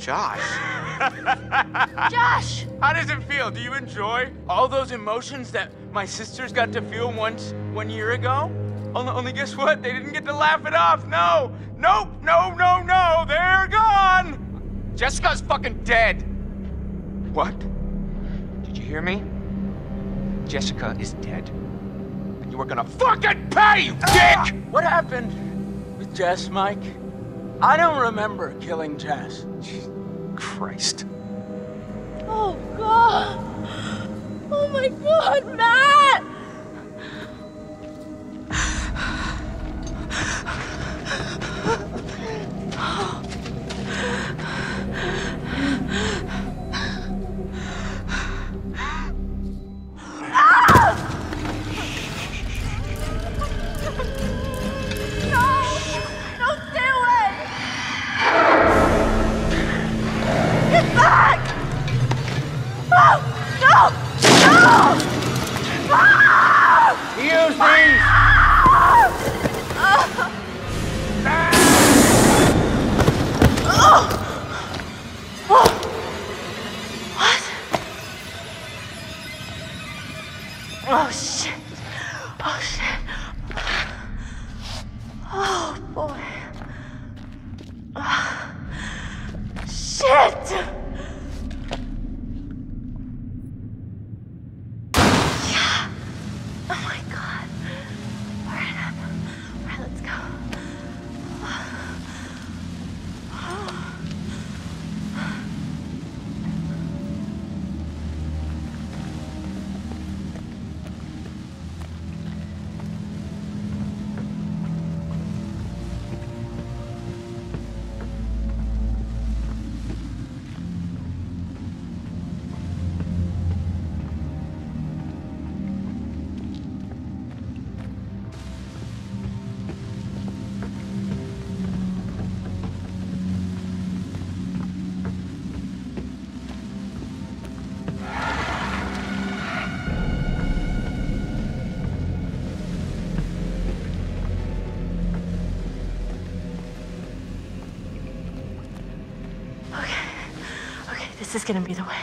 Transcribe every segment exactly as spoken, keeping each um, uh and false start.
Josh. Josh! How does it feel? Do you enjoy all those emotions that my sisters got to feel once one year ago? Only, only guess what? They didn't get to laugh it off. No! Nope! No, no, no! They're gone! Jessica's fucking dead. What? Did you hear me? Jessica is dead. And you were gonna fucking pay, you Ah! dick! What happened with Jess, Mike? I don't remember killing Jess. Christ. Oh, God. Oh, my God, Matt! Use these! Oh, shit. Oh, shit. Oh, boy. Oh, shit! Yeah. Oh, my God. All right, Em. All right, let's go. This is gonna be the way.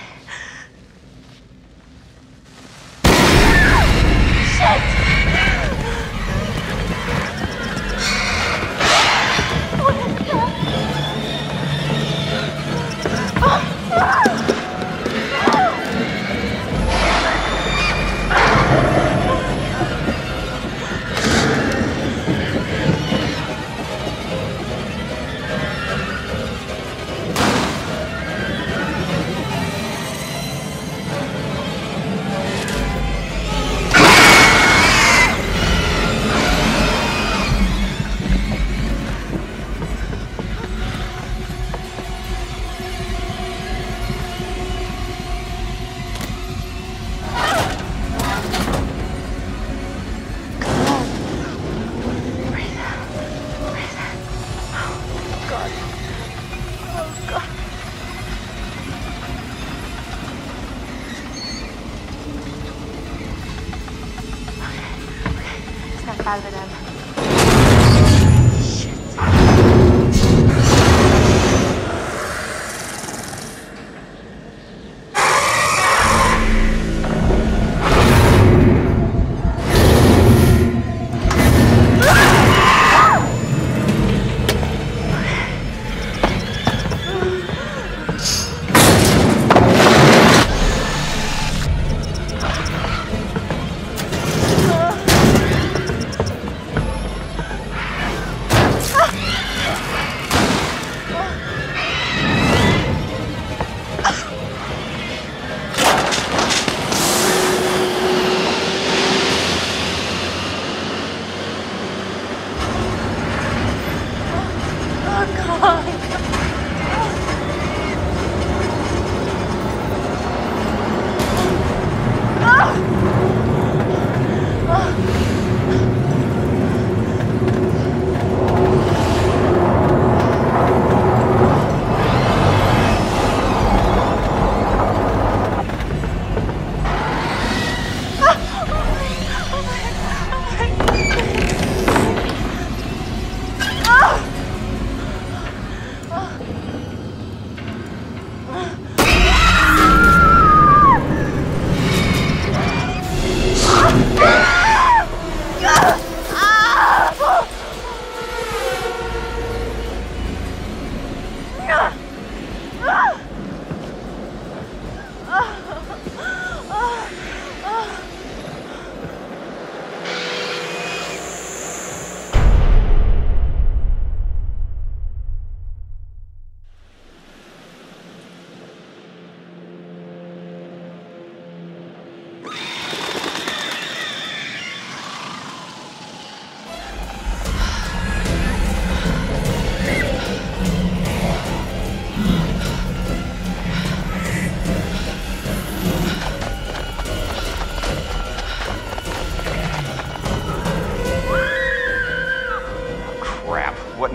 Out of it, Em.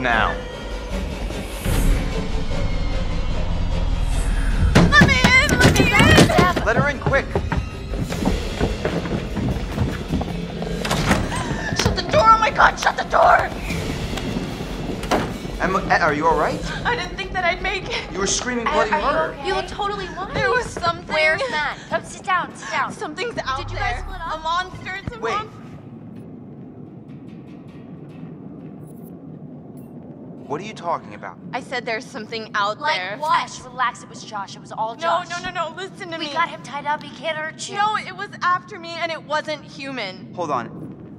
now. Let me in! Let me in! Let her in, quick. Shut the door! Oh my god, shut the door! Emma, are you all right? I didn't think that I'd make it. You were screaming bloody Are you murder. okay? You look totally lying. There was something. Where's Matt? Come sit down, sit down. Something's out Did you there. guys split up? A monster. It's a Wait. monster. What are you talking about? I said there's something out Like there. what? Shh, relax, it was Josh. It was all No, Josh. no, no, no. Listen to We me. got him tied up. He can't hurt you. No, it was after me and it wasn't human. Hold on.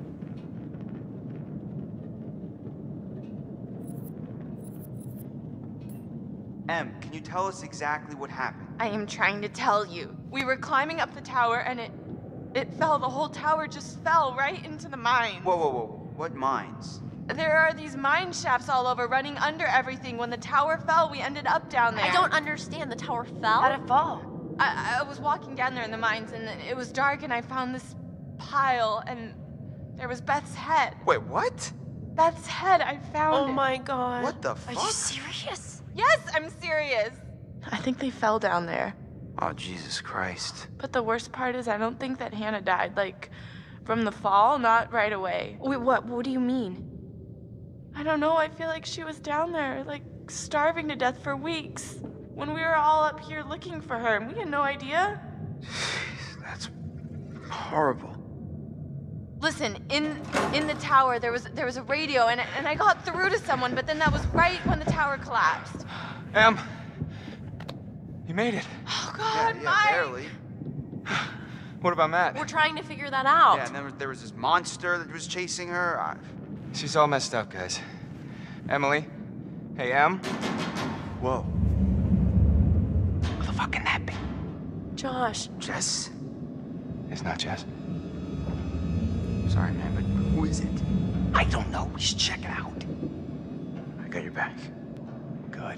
Em, can you tell us exactly what happened? I am trying to tell you. We were climbing up the tower and it it fell. The whole tower just fell right into the mines. Whoa, whoa, whoa. What mines? There are these mine shafts all over, running under everything. When the tower fell, we ended up down there. I don't understand. The tower fell? How'd it fall? I, I was walking down there in the mines, and it was dark, and I found this pile, and there was Beth's head. Wait, what? Beth's head, I found Oh it. my god. What the Are fuck? you serious? Yes, I'm serious. I think they fell down there. Oh, Jesus Christ. But the worst part is I don't think that Hannah died, like, from the fall, not right away. Wait, what? What do you mean? I don't know, I feel like she was down there, like, starving to death for weeks. When we were all up here looking for her, and we had no idea. That's horrible. Listen, in in the tower there was there was a radio, and and I got through to someone, but then that was right when the tower collapsed. Em, you made it. Oh Yeah, God, yeah, Mike! barely. What about Matt? We're trying to figure that out. Yeah, and then there was this monster that was chasing her. I... She's all messed up, guys. Emily? Hey, Em? Whoa. Who the fuck can that be? Josh. Jess. It's not Jess. Sorry, man, but who is it? I don't know. We should check it out. I got your back. Good.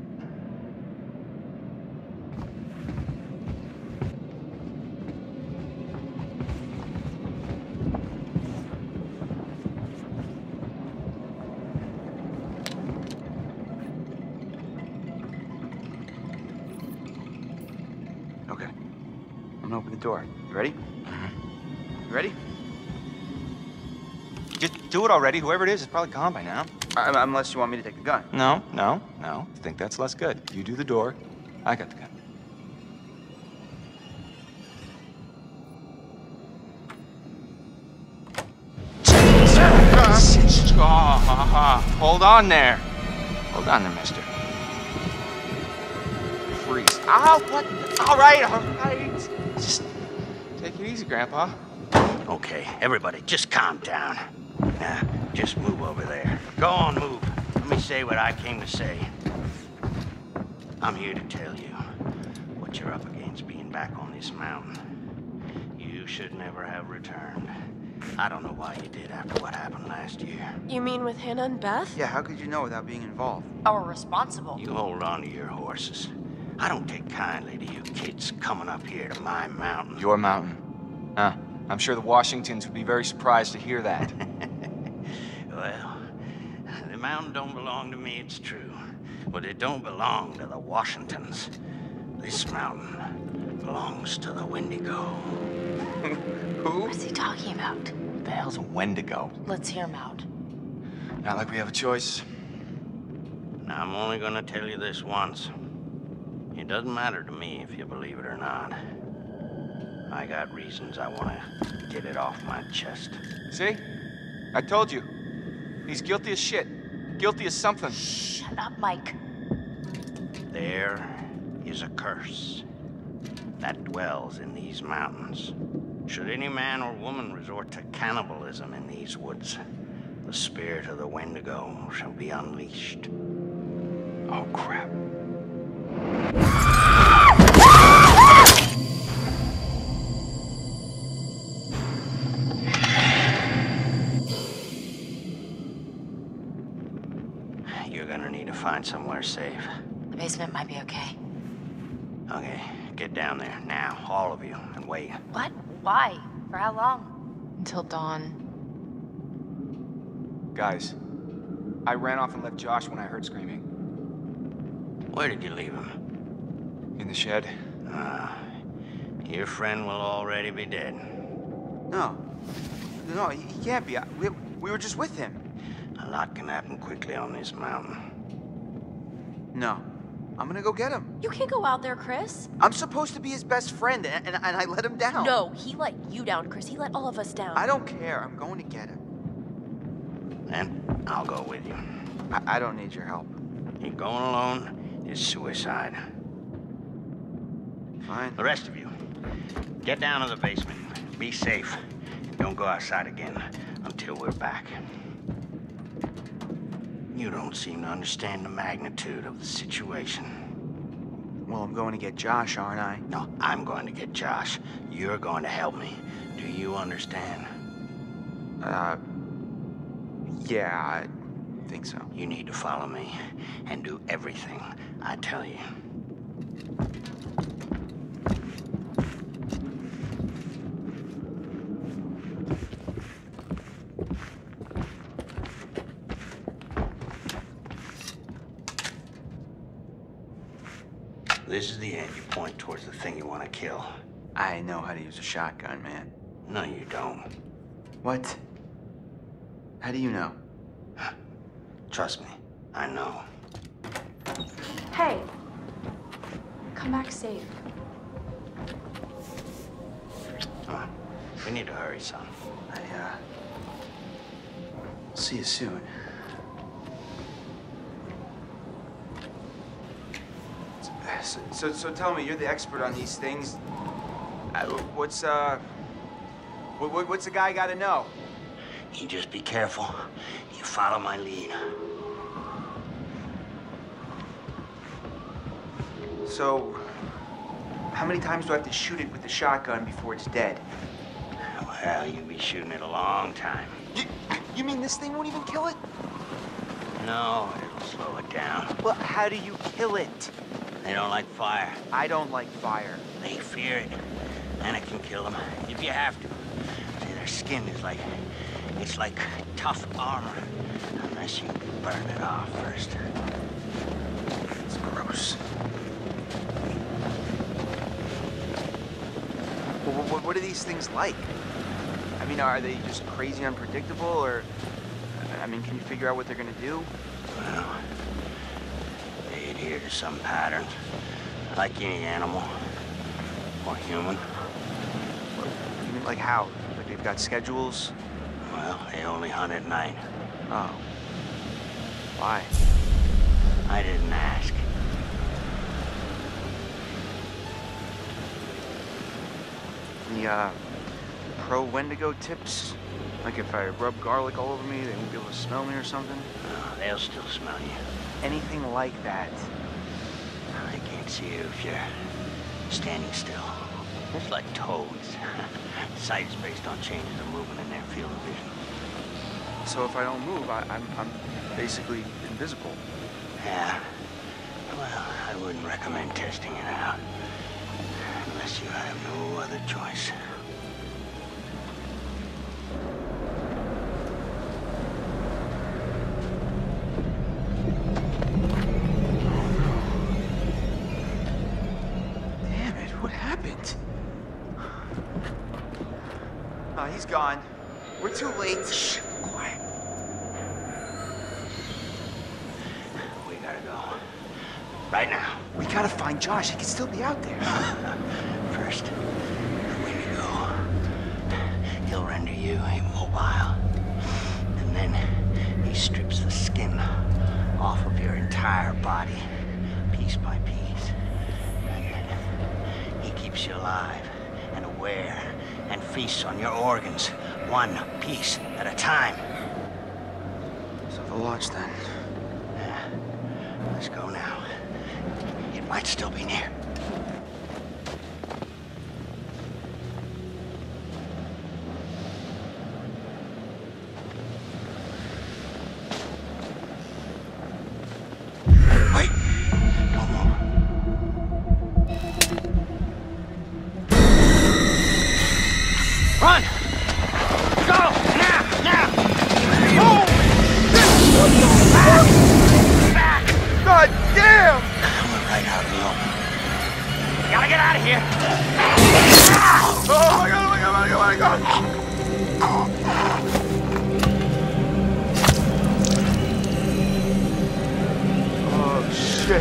Okay. I'm gonna open the door. You ready? Mm-hmm. You ready? Just do it already. Whoever it is is probably gone by now. Uh, unless you want me to take the gun. No, no, no. I think that's less good. You do the door. I got the gun. Jesus! Oh, ha, ha. Hold on there. Hold on there, mister. Freeze. Ow, what? All right, all right. Just take it easy, Grandpa. Okay, everybody, just calm down. Now, just move over there. Go on, move. Let me say what I came to say. I'm here to tell you what you're up against being back on this mountain. You should never have returned. I don't know why you did after what happened last year. You mean with Hannah and Beth? Yeah, how could you know without being involved? Or responsible. You hold on to your horses. I don't take kindly to you kids coming up here to my mountain. Your mountain. Huh. I'm sure the Washingtons would be very surprised to hear that. Well, the mountain don't belong to me, it's true. But it don't belong to the Washingtons. This mountain belongs to the Wendigo. Who? What's he talking about? What the hell's a Wendigo? Let's hear him out. Not like we have a choice. Now, I'm only gonna tell you this once. It doesn't matter to me if you believe it or not. I got reasons I wanna get it off my chest. See? I told you. He's guilty as shit. Guilty as something. Shut up, Mike. There is a curse that dwells in these mountains. Should any man or woman resort to cannibalism in these woods, the spirit of the Wendigo shall be unleashed. Oh, crap. You're gonna need to find somewhere safe. The basement might be okay. Okay, get down there now, all of you, and wait. What? Why? For how long? Until dawn. Guys, I ran off and left Josh when I heard screaming. Where did you leave him? In the shed. Ah, your friend will already be dead. No. No, he he can't be. I- We, we were just with him. A lot can happen quickly on this mountain. No. I'm gonna go get him. You can't go out there, Chris. I'm supposed to be his best friend, and, and, and I let him down. No, he let you down, Chris. He let all of us down. I don't care. I'm going to get him. Then I'll go with you. I, I don't need your help. You're going alone is suicide. Fine. The rest of you, get down to the basement. Be safe. Don't go outside again until we're back. You don't seem to understand the magnitude of the situation. Well, I'm going to get Josh, aren't I? No, I'm going to get Josh. You're going to help me. Do you understand? Uh, yeah, I think so. You need to follow me and do everything I tell you. This is the end. You point towards the thing you want to kill. I know how to use a shotgun, man. No, you don't. What? How do you know? Trust me, I know. Hey, come back safe. Come on. We need to hurry, son. I, uh... see you soon. So, so, so tell me, you're the expert on these things. Uh, what's, uh... What, what, what's the guy gotta know? You just be careful. You follow my lead. So... How many times do I have to shoot it with the shotgun before it's dead? Well, you'll be shooting it a long time. You, you mean this thing won't even kill it? No, it'll slow it down. Well, how do you kill it? They don't like fire. I don't like fire. They fear it. And it can kill them if you have to. See, their skin is like... It's like tough armor. Unless you burn it off first. It's gross. Well, what, what are these things like? I mean, are they just crazy unpredictable, or... I mean, can you figure out what they're gonna do? Well, they adhere to some patterns. Like any animal. Or human. You mean, like how? Like they've got schedules? Well, they only hunt at night. Oh. Why? I didn't ask. The, uh, pro Wendigo tips? Like if I rub garlic all over me, they won't be able to smell me or something? No, they'll still smell you. Anything like that? They can't see you if you're standing still. It's like toads. Sight is based on changes of movement in their field of vision. So if I don't move, I, I'm, I'm basically invisible. Yeah. Well, I wouldn't recommend testing it out. Unless you have no other choice. Damn it, what happened? Oh, he's gone. We're too late. Shh, quiet. We gotta go. Right now. We gotta find Josh. He could still be out there. First, when you go, he'll render you immobile. And then he strips the skin off of your entire body, piece by piece. He keeps you alive and aware and feasts on your organs, one piece at a time. So the lodge then. Yeah. Let's go now. It might still be near. Wait! Don't move. Run! Go! Now! Now! Move! my God! Oh, shit.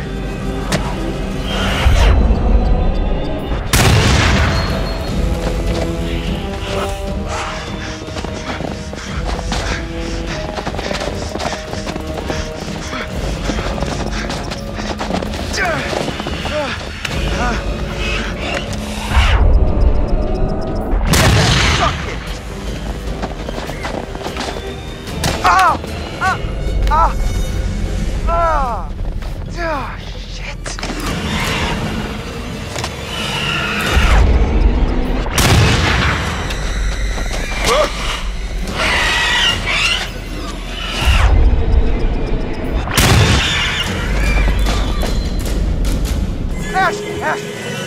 Ash! Ash!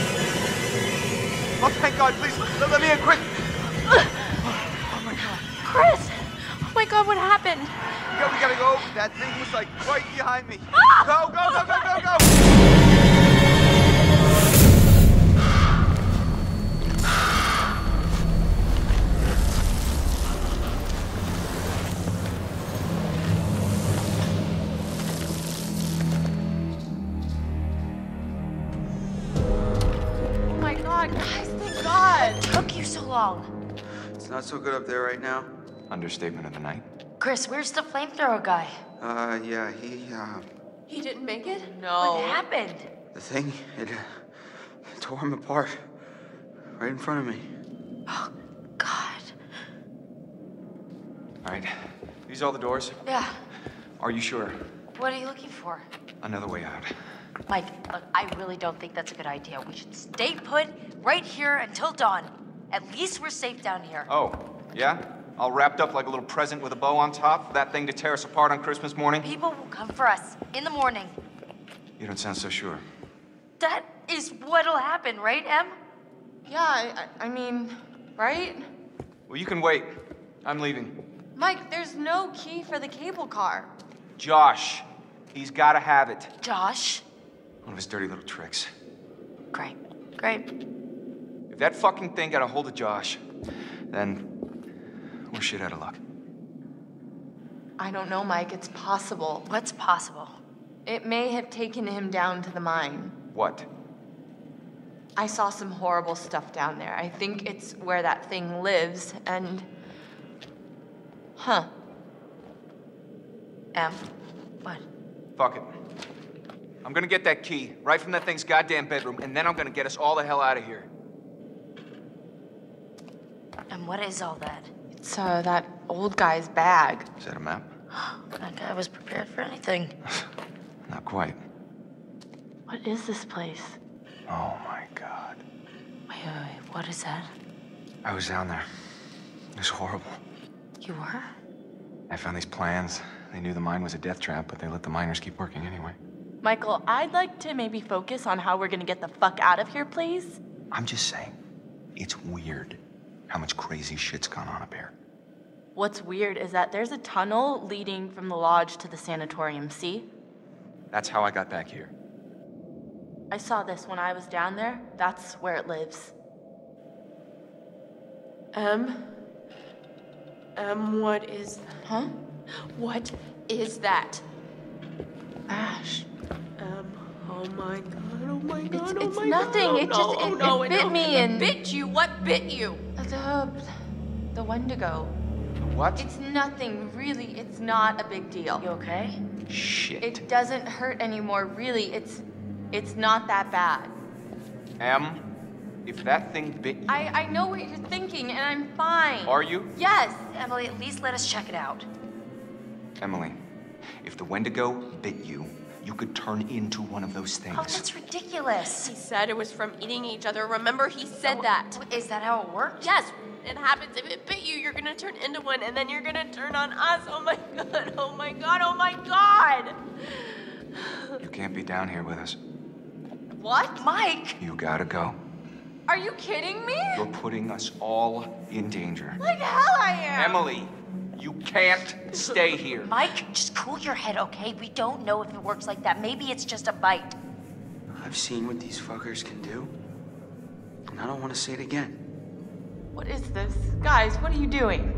Oh, thank God, please, let, let me in quick! Oh my God. Chris! Oh my God, what happened? We gotta, we gotta go. That thing was like right behind me. Go, go, go, go, go, go! Oh my God, guys, thank God! What took you so long? It's not so good up there right now. Understatement of the night. Chris, where's the flamethrower guy? Uh, yeah, he, uh, He didn't make it? No. What happened? the thing, it uh, tore him apart. Right in front of me. Oh, God. All right. These all the doors? Yeah. Are you sure? What are you looking for? Another way out. Mike, look, I really don't think that's a good idea. We should stay put right here until dawn. At least we're safe down here. Oh, yeah? All wrapped up like a little present with a bow on top for that thing to tear us apart on Christmas morning? People will come for us in the morning. You don't sound so sure. That is what'll happen, right, Em? Yeah, I, I I mean, right? Well, you can wait. I'm leaving. Mike, there's no key for the cable car. Josh, he's gotta have it. Josh? One of his dirty little tricks. Great, great. If that fucking thing got a hold of Josh, then we're shit out of luck. I don't know, Mike. It's possible. What's possible? It may have taken him down to the mine. What? I saw some horrible stuff down there. I think it's where that thing lives, and... Huh. Em? What? Fuck it. I'm gonna get that key right from that thing's goddamn bedroom, and then I'm gonna get us all the hell out of here. And what is all that? It's, uh, that old guy's bag. Is that a map? That guy was prepared for anything. Not quite. What is this place? Oh my God. Wait, wait, wait. What is that? I was down there. It was horrible. You were? I found these plans. They knew the mine was a death trap, but they let the miners keep working anyway. Michael, I'd like to maybe focus on how we're gonna get the fuck out of here, please. I'm just saying, it's weird how much crazy shit's gone on up here. What's weird is that there's a tunnel leading from the lodge to the sanatorium, see? That's how I got back here. I saw this when I was down there. That's where it lives. Um. Um, what is that? Huh? What is that? Ash. Um, oh my god, oh my god, It's, oh it's my nothing. god. It Oh, just, no, it, oh, no, it bit no. me and... Bit you? What bit you? The, the Wendigo. What? It's nothing, really. It's not a big deal. You okay? Shit. It doesn't hurt anymore, really. It's, it's not that bad. Em, if that thing bit you, I, I know what you're thinking, and I'm fine. are you? Yes. Emily, at least let us check it out. Emily, if the Wendigo bit you, you could turn into one of those things. Oh, that's ridiculous. He said it was from eating each other. Remember, he said that. Is that how it works? Yes, it happens. If it bit you, you're gonna turn into one, and then you're gonna turn on us. Oh my god, oh my god, oh my god! You can't be down here with us. What? Mike! You gotta go. Are you kidding me? You're putting us all in danger. Like hell I am. Emily, you can't stay here. Mike, just cool your head, okay? We don't know if it works like that. Maybe it's just a bite. I've seen what these fuckers can do, and I don't want to see it again. What is this? Guys, what are you doing?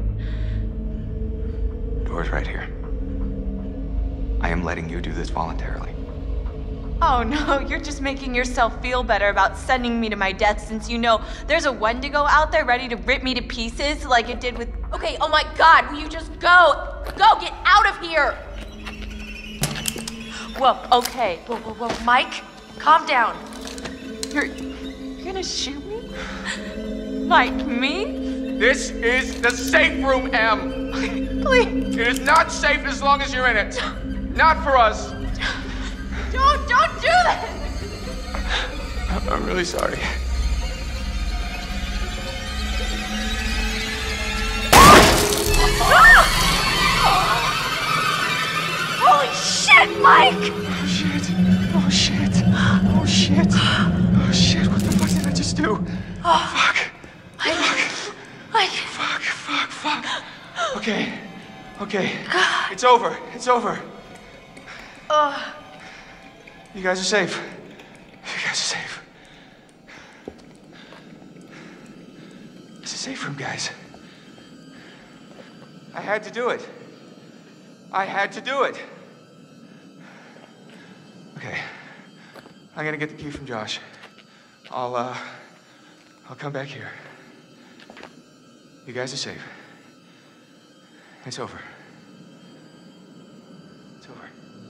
Door's right here. I am letting you do this voluntarily. Oh no, you're just making yourself feel better about sending me to my death since you know there's a Wendigo out there ready to rip me to pieces like it did with... Okay, oh my god, will you just go? Go, get out of here! Whoa, okay. Whoa, whoa, whoa. Mike, calm down. You're... You're gonna shoot me? Mike, me? This is the safe room, Em. Please. It is not safe as long as you're in it. Not for us. Don't, don't do that! I'm really sorry. Holy shit, Mike! Oh shit. Oh shit. Oh shit. Oh shit. What the fuck did I just do? Oh, Fuck. I, Fuck. I, Fuck. Fuck. Fuck. Okay. Okay. It's over. It's over. uh, You guys are safe. You guys are safe. It's a safe room, guys. I had to do it. I had to do it. Okay. I'm gonna get the key from Josh. I'll, uh, I'll come back here. You guys are safe. It's over. It's over.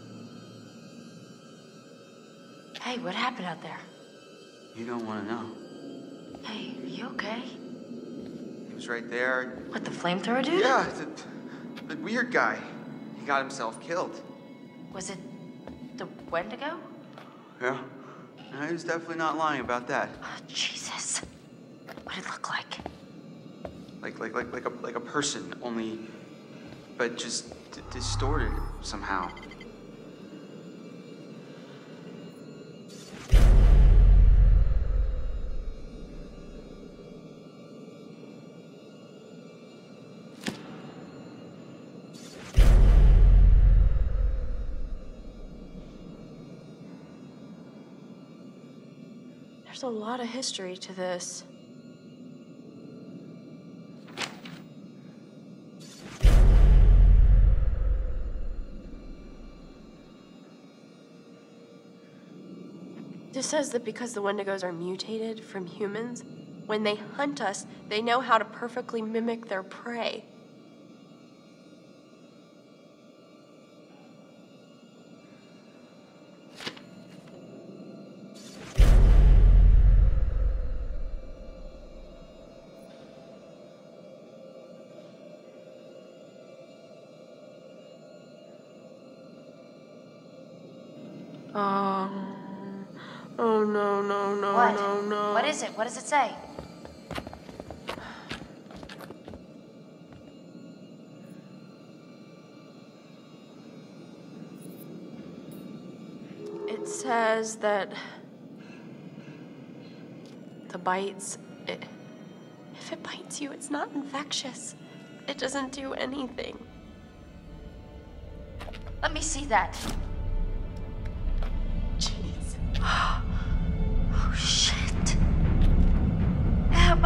hey, what happened out there? You don't want to know. Hey, are you okay? He was right there. What, the flamethrower dude? Yeah, the, the weird guy. He got himself killed. Was it the Wendigo? Yeah. No, he was definitely not lying about that. Oh, Jesus. What did it look like? Like, like, like, like a, like a person, only, but just d distorted somehow. There's a lot of history to this. This says that because the Wendigos are mutated from humans, when they hunt us, they know how to perfectly mimic their prey. Um... Oh, no, no, no, What? no, no. What is it? What does it say? It says that the bites, it, if it bites you, it's not infectious. It doesn't do anything. Let me see that. Jeez. Oh, shit. Em.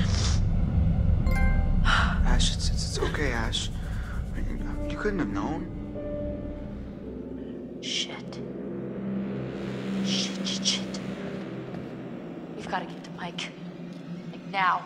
Ash, it's, it's, it's okay, Ash. You couldn't have known. Shit. Shit, shit, shit. We've got to get to Mike. Like now.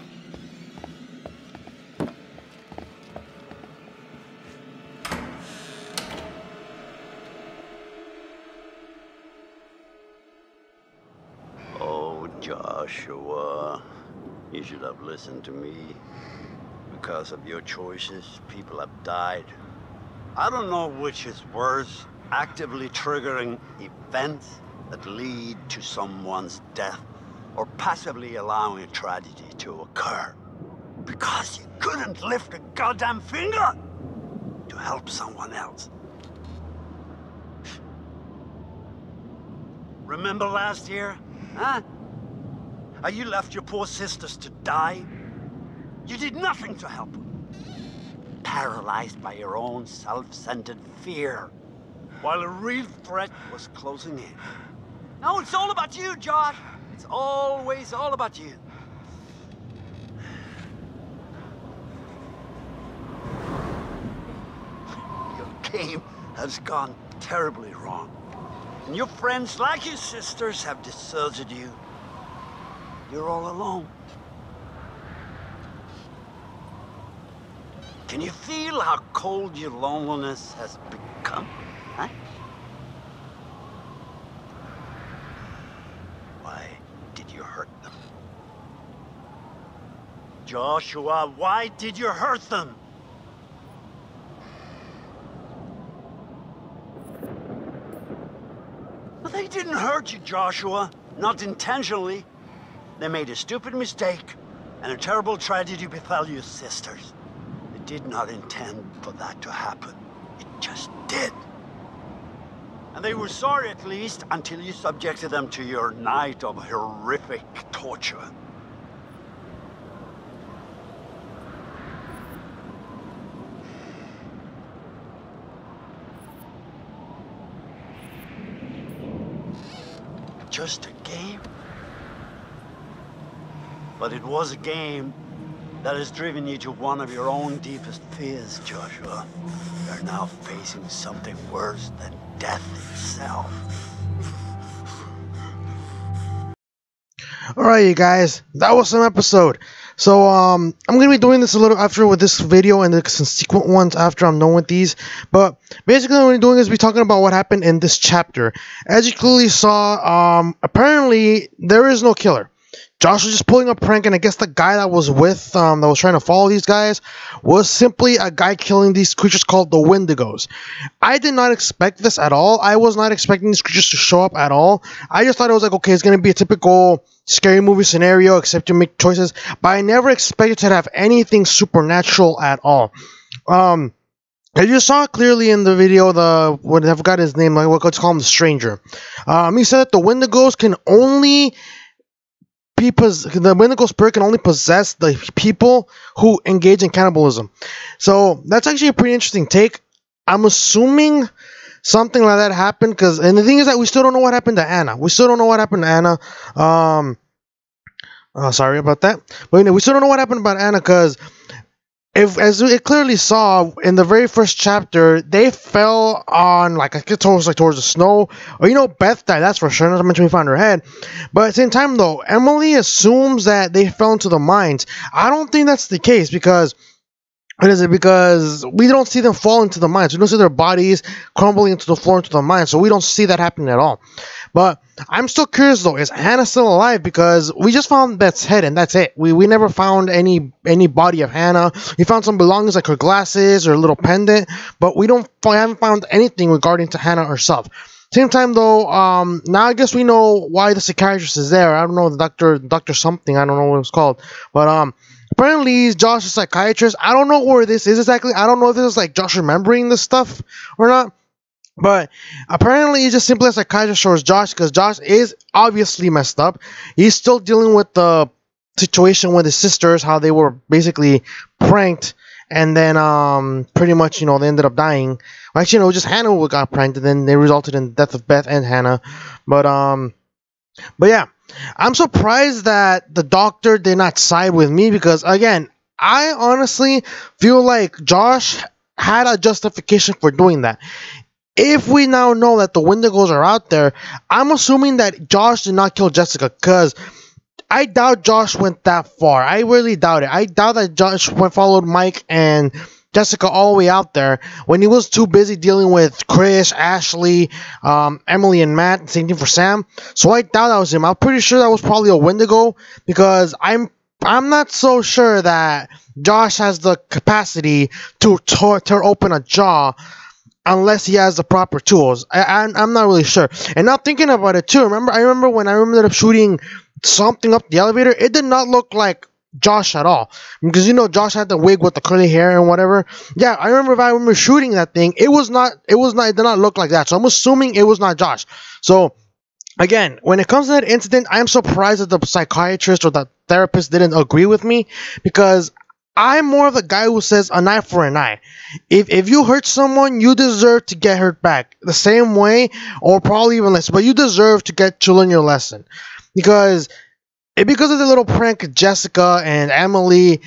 Oh, Joshua, you should have listened to me. Because of your choices, people have died. I don't know which is worse, actively triggering events that lead to someone's death, or passively allowing a tragedy to occur. Because you couldn't lift a goddamn finger to help someone else. Remember last year? Huh? How you left your poor sisters to die? You did nothing to help them. Paralyzed by your own self-centered fear, while a real threat was closing in. Now it's all about you, Josh. It's always all about you. game has gone terribly wrong. And your friends, like your sisters, have deserted you. You're all alone. Can you feel how cold your loneliness has become? Huh? Why did you hurt them? Joshua, why did you hurt them? But they didn't hurt you, Joshua. Not intentionally. They made a stupid mistake, and a terrible tragedy befell your sisters. They did not intend for that to happen. It just did. And they were sorry, at least, until you subjected them to your night of horrific torture. Just a game? But it was a game that has driven you to one of your own deepest fears, Joshua. You're now facing something worse than death itself. Alright, you guys, that was some episode. So, um, I'm gonna be doing this a little after with this video and the subsequent ones after I'm done with these. But basically, what I'm doing is be talking about what happened in this chapter. As you clearly saw, um, apparently there is no killer. Josh was just pulling a prank, and I guess the guy that was with, um, that was trying to follow these guys was simply a guy killing these creatures called the Wendigos. I did not expect this at all. I was not expecting these creatures to show up at all. I just thought it was like, okay, it's going to be a typical scary movie scenario, except you make choices. But I never expected to have anything supernatural at all. Um... As you saw clearly in the video, the what I forgot his name, like what let's call him the stranger. Um, he said that the Wendigos can only be pos the Wendigo spirit can only possess the people who engage in cannibalism. So that's actually a pretty interesting take. I'm assuming something like that happened because, and the thing is that we still don't know what happened to Anna. We still don't know what happened to Anna. Um, oh, sorry about that. But anyway, we still don't know what happened about Anna because. If, as we clearly saw in the very first chapter, they fell on, like, I guess towards, like, towards the snow. Or, you know, Beth died, that's for sure. Not to mention we found her head. But at the same time, though, Emily assumes that they fell into the mines. I don't think that's the case because... What is it? Because we don't see them fall into the mines. We don't see their bodies crumbling into the floor into the mines. So we don't see that happening at all. But I'm still curious though. Is Hannah still alive? Because we just found Beth's head and that's it. We we never found any any body of Hannah. We found some belongings like her glasses or a little pendant. But we don't we haven't found anything regarding to Hannah herself. Same time though, um, now I guess we know why the psychiatrist is there. I don't know, the doctor, doctor something. I don't know what it was called. But um. Apparently, Josh is a psychiatrist. I don't know where this is exactly. I don't know if this is like Josh remembering this stuff or not. But apparently, he's just simply a psychiatrist towards Josh because Josh is obviously messed up. He's still dealing with the situation with his sisters, how they were basically pranked. And then um, pretty much, you know, they ended up dying. Well, actually, no, just Hannah got pranked. And then they resulted in the death of Beth and Hannah. But, um, but yeah. I'm surprised that the doctor did not side with me because, again, I honestly feel like Josh had a justification for doing that. If we now know that the Wendigos are out there, I'm assuming that Josh did not kill Jessica because I doubt Josh went that far. I really doubt it. I doubt that Josh went followed Mike and Jessica all the way out there when he was too busy dealing with Chris, Ashley, um, Emily, and Matt. Same thing for Sam. So I doubt that was him. I'm pretty sure that was probably a Wendigo because I'm I'm not so sure that Josh has the capacity to tear, tear open a jaw unless he has the proper tools. I, I'm I'm not really sure. And now thinking about it too, remember I remember when I ended up shooting something up the elevator. It did not look like Josh at all because you know Josh had the wig with the curly hair and whatever. Yeah, I remember if I remember shooting that thing, it was not it was not it did not look like that. So I'm assuming it was not Josh. So again, when it comes to that incident, I am surprised that the psychiatrist or the therapist didn't agree with me because I'm more of the guy who says an eye for an eye. If if you hurt someone, you deserve to get hurt back the same way or probably even less, but you deserve to get to learn your lesson because Because of the little prank Jessica and Emily,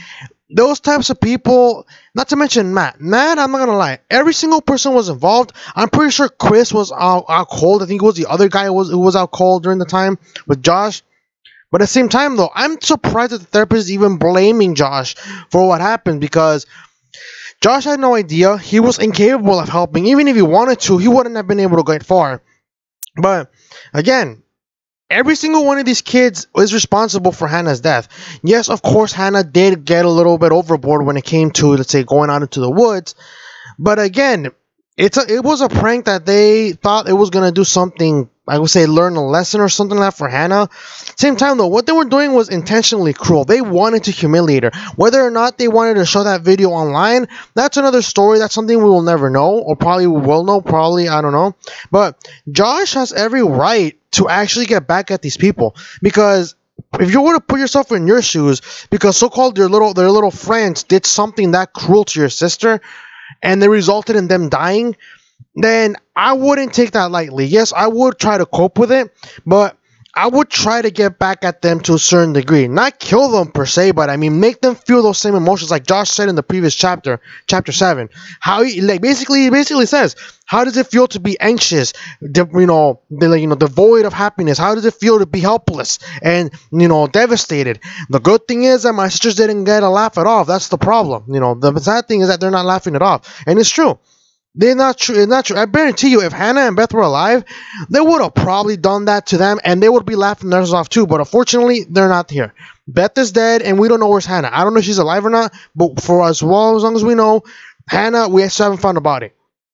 those types of people, not to mention Matt. Matt, I'm not gonna lie, every single person was involved. I'm pretty sure Chris was out, out cold. I think it was the other guy who was, who was out cold during the time with Josh. But at the same time, though, I'm surprised that the therapist is even blaming Josh for what happened, because Josh had no idea. He was incapable of helping. Even if he wanted to, he wouldn't have been able to get far. But again, every single one of these kids is responsible for Hannah's death. Yes, of course, Hannah did get a little bit overboard when it came to, let's say, going out into the woods. But again, it's a, it was a prank that they thought it was going to do something, I would say, learn a lesson or something like that for Hannah. Same time, though, what they were doing was intentionally cruel. They wanted to humiliate her. Whether or not they wanted to show that video online, that's another story. That's something we will never know, or probably we will know, probably, I don't know. But Josh has every right to actually get back at these people, because if you were to put yourself in your shoes, because so-called your little their little friends did something that cruel to your sister, and they resulted in them dying, then I wouldn't take that lightly. Yes, I would try to cope with it, but I would try to get back at them to a certain degree. Not kill them per se, but I mean, make them feel those same emotions, like Josh said in the previous chapter, chapter seven. How he, like, basically, he basically says, how does it feel to be anxious, de- you know, de- you know, devoid of happiness? How does it feel to be helpless and, you know, devastated? The good thing is that my sisters didn't get a laugh at all. That's the problem. You know, the sad thing is that they're not laughing it off, and it's true. They're not true. It's not true. I guarantee you, if Hannah and Beth were alive, they would have probably done that to them, and they would be laughing theirs off too. But unfortunately, they're not here. Beth is dead, and we don't know where's Hannah. I don't know if she's alive or not, but for as well as long as we know, Hannah, we still haven't found a body.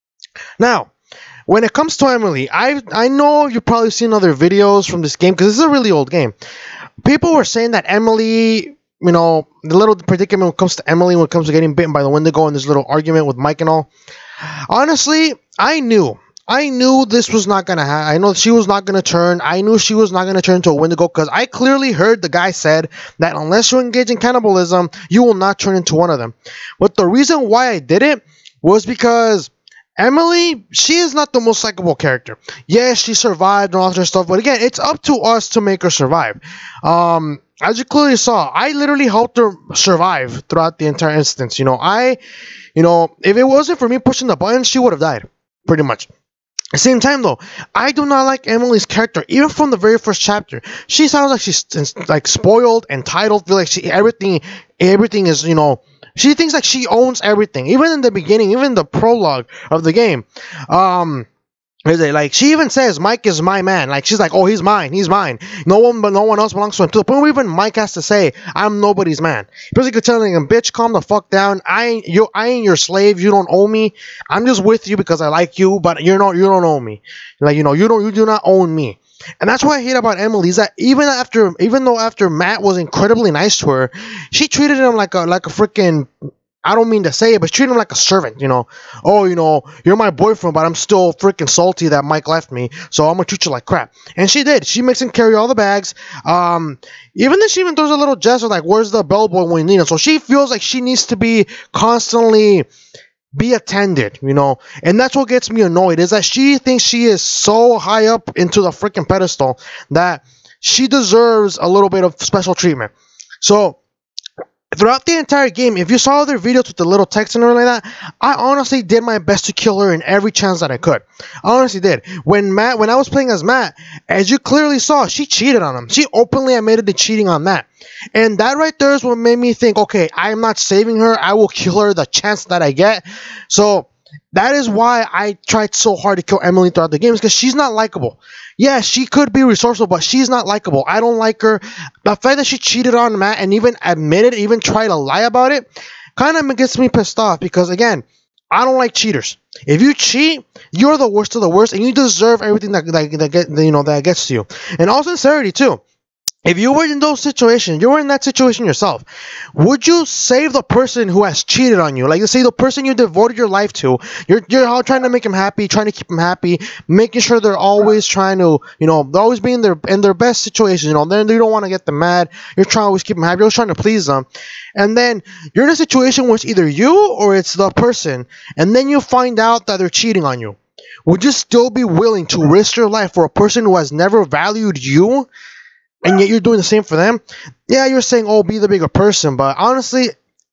Now, when it comes to Emily, I I know you've probably seen other videos from this game, because this is a really old game. People were saying that Emily, you know, the little predicament when it comes to Emily, when it comes to getting bitten by the Wendigo, and this little argument with Mike and all. Honestly, I knew. I knew this was not going to happen. I know she was not going to turn. I knew she was not going to turn into a Wendigo, because I clearly heard the guy said that unless you engage in cannibalism, you will not turn into one of them. But the reason why I did it was because Emily, she is not the most likable character. Yes, she survived and all that stuff, but again, it's up to us to make her survive. Um... As you clearly saw, I literally helped her survive throughout the entire instance. You know, I, you know, if it wasn't for me pushing the button, she would have died, pretty much. At the same time, though, I do not like Emily's character, even from the very first chapter. She sounds like she's like spoiled, entitled, feel like she everything, everything is, you know. She thinks like she owns everything, even in the beginning, even the prologue of the game. Um. Is it like she even says Mike is my man? Like she's like, oh, he's mine, he's mine. No one, but no one else belongs to him. To the point where even Mike has to say, I'm nobody's man. Basically telling him, bitch, calm the fuck down. I ain't you. I ain't your slave. You don't owe me. I'm just with you because I like you, but you're not. You don't owe me. Like you know, you don't. You do not own me. And that's what I hate about Emily is that even after, even though after Matt was incredibly nice to her, she treated him like a like a freaking. I don't mean to say it, but treat him like a servant, you know. Oh, you know, you're my boyfriend, but I'm still freaking salty that Mike left me, so I'm gonna treat you like crap. And she did. She makes him carry all the bags. Um, even then, she even throws a little gesture like, "Where's the bellboy when you need him?" So she feels like she needs to be constantly be attended, you know. And that's what gets me annoyed is that she thinks she is so high up into the freaking pedestal that she deserves a little bit of special treatment. So. Throughout the entire game, if you saw other videos with the little text and everything like that, I honestly did my best to kill her in every chance that I could. I honestly did. When Matt, when I was playing as Matt, as you clearly saw, she cheated on him. She openly admitted to cheating on Matt. And that right there is what made me think, okay, I'm not saving her. I will kill her the chance that I get. So that is why I tried so hard to kill Emily throughout the game, because she's not likable. Yeah, she could be resourceful, but she's not likable. I don't like her. The fact that she cheated on Matt and even admitted, even tried to lie about it, kind of gets me pissed off because, again, I don't like cheaters. If you cheat, you're the worst of the worst, and you deserve everything that that, that get you know that gets to you. In all sincerity, too. If you were in those situations, you were in that situation yourself, would you save the person who has cheated on you? Like, let's say the person you devoted your life to, you're you're all trying to make him happy, trying to keep him happy, making sure they're always trying to, you know, they're always being in their in their best situation. You know, then you don't want to get them mad. You're trying to always keep them happy. You're always trying to please them, and then you're in a situation where it's either you or it's the person, and then you find out that they're cheating on you. Would you still be willing to risk your life for a person who has never valued you? And yet you're doing the same for them? Yeah, you're saying, oh, be the bigger person. But honestly,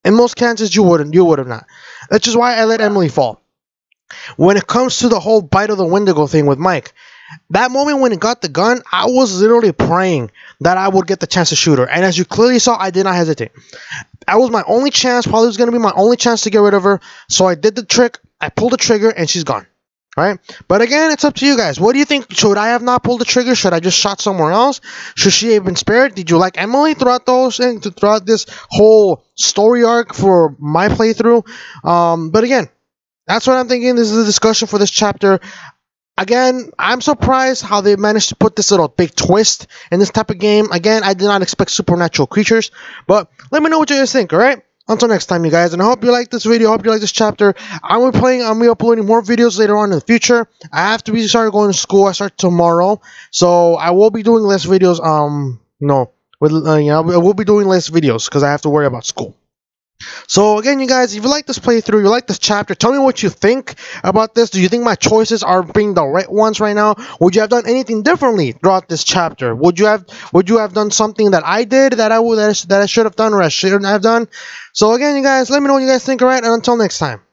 In most cases, you wouldn't. You would have not. That's just why I let Emily fall. When it comes to the whole bite of the Wendigo thing with Mike, that moment when he got the gun, I was literally praying that I would get the chance to shoot her. And as you clearly saw, I did not hesitate. That was my only chance. Probably was going to be my only chance to get rid of her. So I did the trick. I pulled the trigger, and she's gone. Right? But again, it's up to you guys. What do you think? Should I have not pulled the trigger? Should I just shot somewhere else? Should she have been spared? Did you like Emily throughout those throughout this whole story arc for my playthrough? Um, but again, that's what I'm thinking. This is a discussion for this chapter. Again, I'm surprised how they managed to put this little big twist in this type of game. Again, I did not expect supernatural creatures, but let me know what you guys think, alright? Until next time, you guys, and I hope you like this video. I hope you like this chapter. I'm gonna be playing, I'm gonna be uploading more videos later on in the future. I have to be started going to school. I start tomorrow, so I will be doing less videos. Um, no, with uh, you know, I will be doing less videos because I have to worry about school. So again, you guys, if you like this playthrough, you like this chapter, tell me what you think about this. Do you think my choices are being the right ones right now? Would you have done anything differently throughout this chapter? Would you have would you have done something that I did that I would that I, that I should have done or I shouldn't have done? So again, you guys, let me know what you guys think, alright? And until next time.